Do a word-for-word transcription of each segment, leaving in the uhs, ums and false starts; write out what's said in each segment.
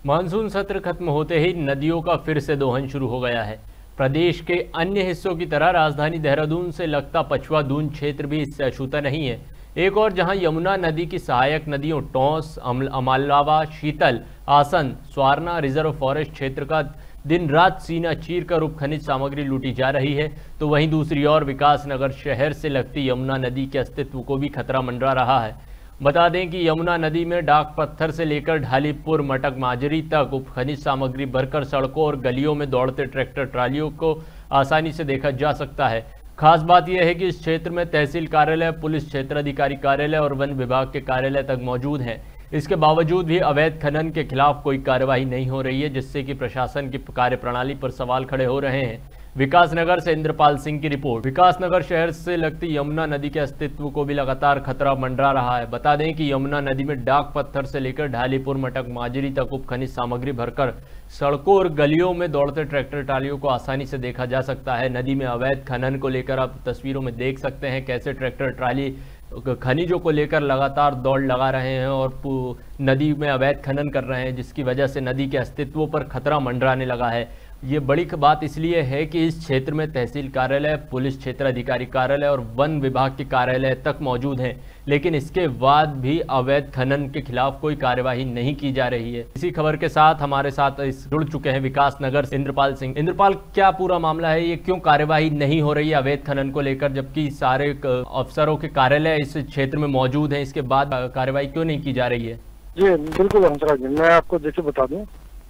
Monsoon सत्र खत्म होते ही नदियों का फिर से दोहन शुरू हो गया है। प्रदेश के अन्य हिस्सों की तरह राजधानी देहरादून से लगता पछुआ दून क्षेत्र भी इससे अछूता नहीं है। एक और जहां यमुना नदी की सहायक नदियों टोंस, अमालावा, शीतल, आसन, स्वारना रिजर्व फॉरेस्ट क्षेत्र का दिन रात सीना चीर कर उप खनिज सामग्री लूटी जा रही है, तो वहीं दूसरी ओर विकासनगर शहर से लगती यमुना नदी के अस्तित्व को भी खतरा मंडरा रहा है। बता दें कि यमुना नदी में डाक पत्थर से लेकर ढालीपुर मटक माजरी तक उप खनिज सामग्री भरकर सड़कों और गलियों में दौड़ते ट्रैक्टर ट्रालियों को आसानी से देखा जा सकता है। खास बात यह है कि इस क्षेत्र में तहसील कार्यालय, पुलिस क्षेत्राधिकारी कार्यालय और वन विभाग के कार्यालय तक मौजूद हैं। इसके बावजूद भी अवैध खनन के खिलाफ कोई कार्यवाही नहीं हो रही है, जिससे कि प्रशासन की कार्यप्रणाली पर सवाल खड़े हो रहे हैं। विकासनगर से इंद्रपाल सिंह की रिपोर्ट। विकासनगर शहर से लगती यमुना नदी के अस्तित्व को भी लगातार खतरा मंडरा रहा है। बता दें कि यमुना नदी में डाक पत्थर से लेकर ढालीपुर मटक माजरी तक उप खनिज सामग्री भरकर सड़कों और गलियों में दौड़ते ट्रैक्टर ट्रालियों को आसानी से देखा जा सकता है। नदी में अवैध खनन को लेकर आप तस्वीरों में देख सकते हैं कैसे ट्रैक्टर ट्राली खनिजों को लेकर लगातार दौड़ लगा रहे हैं और नदी में अवैध खनन कर रहे हैं, जिसकी वजह से नदी के अस्तित्व पर खतरा मंडराने लगा है। ये बड़ी बात इसलिए है कि इस क्षेत्र में तहसील कार्यालय, पुलिस क्षेत्राधिकारी कार्यालय और वन विभाग के कार्यालय तक मौजूद हैं, लेकिन इसके बाद भी अवैध खनन के खिलाफ कोई कार्यवाही नहीं की जा रही है। इसी खबर के साथ हमारे साथ जुड़ चुके हैं विकासनगर से इंद्रपाल सिंह। इंद्रपाल, क्या पूरा मामला है? ये क्यों कार्यवाही नहीं हो रही है अवैध खनन को लेकर, जबकि सारे अफसरों के कार्यालय इस क्षेत्र में मौजूद हैं, इसके बाद कार्यवाही क्यों नहीं की जा रही है? जी बिल्कुल हंसराज जी, मैं आपको देखिए बता दूं,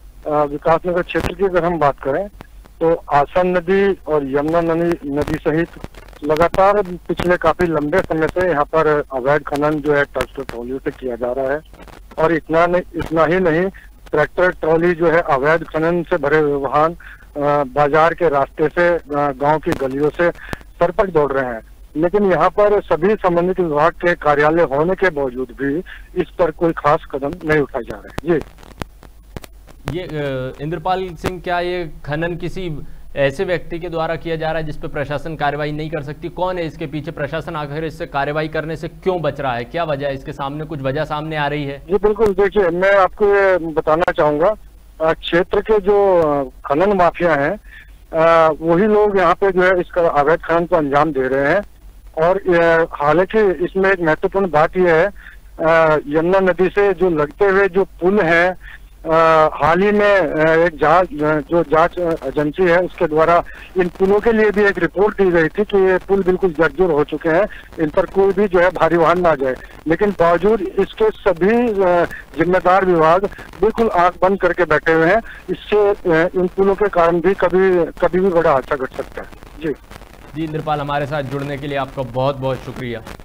विकासनगर क्षेत्र की अगर हम बात करें तो आसन नदी और यमुना नदी नदी सहित लगातार पिछले काफी लंबे समय से यहाँ पर अवैध खनन जो है ट्रैक्टर ट्रॉली से किया जा रहा है। और इतना नहीं इतना ही नहीं ट्रैक्टर ट्रॉली जो है अवैध खनन से भरे हुए वाहन बाजार के रास्ते से गांव की गलियों से सरपट दौड़ रहे हैं, लेकिन यहाँ पर सभी संबंधित विभाग के कार्यालय होने के बावजूद भी इस पर कोई खास कदम नहीं उठाए जा रहे हैं। जी ये इंद्रपाल सिंह, क्या ये खनन किसी ऐसे व्यक्ति के द्वारा किया जा रहा है जिस पर प्रशासन कार्रवाई नहीं कर सकती? कौन है इसके पीछे? प्रशासन आखिर इससे कार्रवाई करने से क्यों बच रहा है? क्या वजह है? इसके सामने कुछ वजह सामने आ रही है? जी बिल्कुल, देखिए मैं आपको ये बताना चाहूंगा, क्षेत्र के जो खनन माफिया हैं वही लोग यहाँ पे जो है इसका अवैध खनन को अंजाम दे रहे हैं। और हालांकि इसमें एक महत्वपूर्ण बात यह है, यमुना नदी से जो लगते हुए जो पुल है, हाल ही में एक जांच जो जांच एजेंसी है उसके द्वारा इन पुलों के लिए भी एक रिपोर्ट दी गई थी कि ये पुल बिल्कुल जर्जर हो चुके हैं, इन पर कोई भी जो है भारी वाहन ना जाए, लेकिन बावजूद इसके सभी जिम्मेदार विभाग बिल्कुल आंख बंद करके बैठे हुए हैं। इससे इन पुलों के कारण भी कभी कभी भी बड़ा हादसा घट सकता है। जी जी इंद्रपाल, हमारे साथ जुड़ने के लिए आपका बहुत बहुत शुक्रिया।